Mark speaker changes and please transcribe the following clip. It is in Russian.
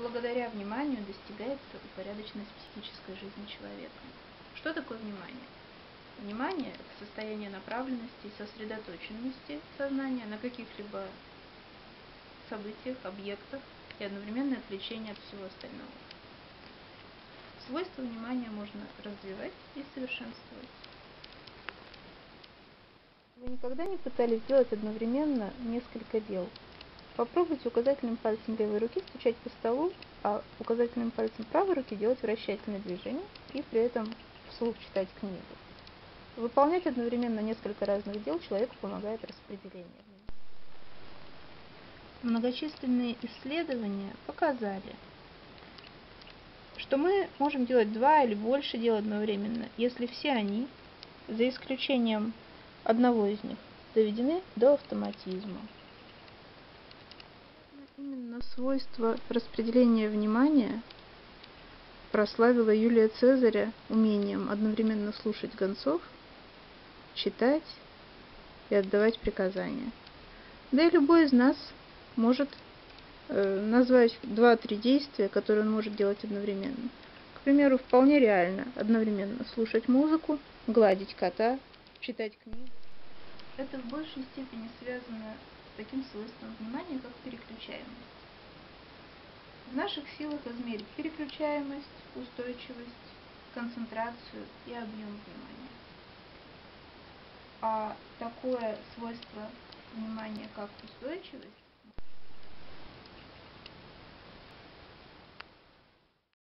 Speaker 1: благодаря вниманию достигается упорядоченность психической жизни человека. Что такое внимание? Внимание – это состояние направленности и сосредоточенности сознания на каких-либо событиях, объектах и одновременное отвлечение от всего остального. Свойства внимания можно развивать и совершенствовать. Вы никогда не пытались сделать одновременно несколько дел? Попробуйте указательным пальцем левой руки стучать по столу, а указательным пальцем правой руки делать вращательные движения и при этом вслух читать книгу. Выполнять одновременно несколько разных дел человеку помогает распределение. Многочисленные исследования показали, что мы можем делать 2 или больше дел одновременно, если все они, за исключением одного из них, доведены до автоматизма. Именно свойство распределения внимания прославила Юлия Цезаря умением одновременно слушать гонцов, читать и отдавать приказания. Да и любой из нас может назвать 2-3 действия, которые он может делать одновременно. К примеру, вполне реально одновременно слушать музыку, гладить кота, читать книгу. Это в большей степени связано с таким свойством внимания, как переключаемость. В наших силах измерить переключаемость, устойчивость, концентрацию и объем внимания. А такое свойство внимания, как устойчивость,